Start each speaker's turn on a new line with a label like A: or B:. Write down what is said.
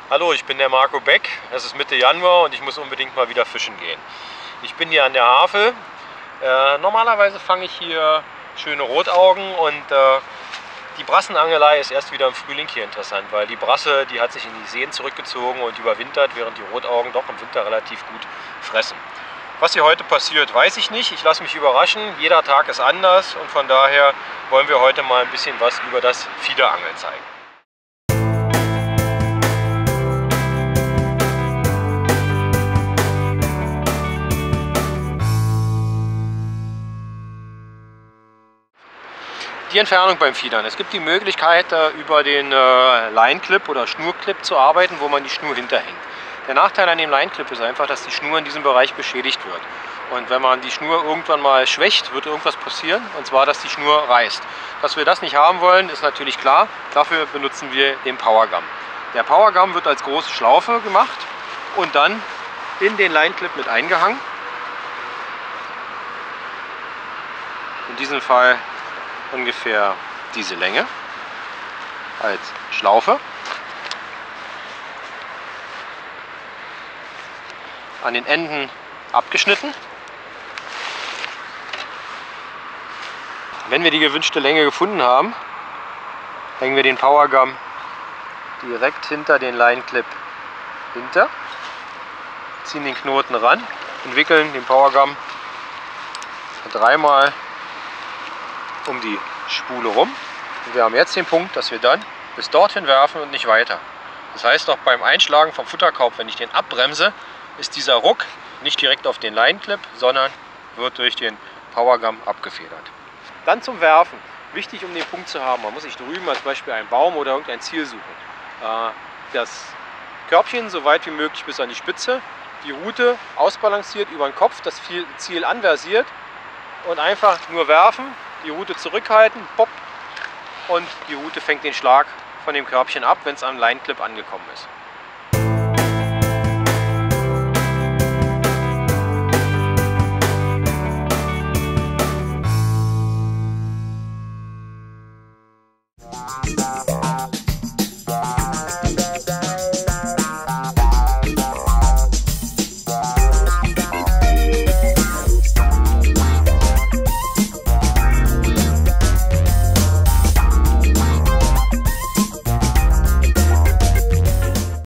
A: Hallo, ich bin der Marco Beck. Es ist Mitte Januar und ich muss unbedingt mal wieder fischen gehen. Ich bin hier an der Havel. Normalerweise fange ich hier schöne Rotaugen und die Brassenangelei ist erst wieder im Frühling hier interessant, weil die Brasse, die hat sich in die Seen zurückgezogen und überwintert, während die Rotaugen doch im Winter relativ gut fressen. Was hier heute passiert, weiß ich nicht. Ich lasse mich überraschen. Jeder Tag ist anders und von daher wollen wir heute mal ein bisschen was über das Fiederangeln zeigen. Die Entfernung beim Fiedern. Es gibt die Möglichkeit, über den Line-Clip oder Schnurclip zu arbeiten, wo man die Schnur hinterhängt. Der Nachteil an dem Line-Clip ist einfach, dass die Schnur in diesem Bereich beschädigt wird. Und wenn man die Schnur irgendwann mal schwächt, wird irgendwas passieren, und zwar, dass die Schnur reißt. Dass wir das nicht haben wollen, ist natürlich klar. Dafür benutzen wir den Powergum. Der Powergum wird als große Schlaufe gemacht und dann in den Line-Clip mit eingehangen. In diesem Fall ungefähr diese Länge als Schlaufe. An den Enden abgeschnitten. Wenn wir die gewünschte Länge gefunden haben, hängen wir den Powergum direkt hinter den Line-Clip hinter, ziehen den Knoten ran und wickeln den Powergum dreimal um die Spule rum. Und wir haben jetzt den Punkt, dass wir dann bis dorthin werfen und nicht weiter. Das heißt, auch beim Einschlagen vom Futterkorb, wenn ich den abbremse, ist dieser Ruck nicht direkt auf den Line-Clip, sondern wird durch den Powergum abgefedert. Dann zum Werfen. Wichtig, um den Punkt zu haben, man muss sich drüben als Beispiel einen Baum oder irgendein Ziel suchen. Das Körbchen so weit wie möglich bis an die Spitze, die Rute ausbalanciert über den Kopf, das Ziel anversiert und einfach nur werfen, die Rute zurückhalten, pop, und die Rute fängt den Schlag von dem Körbchen ab, wenn es am Line-Clip angekommen ist.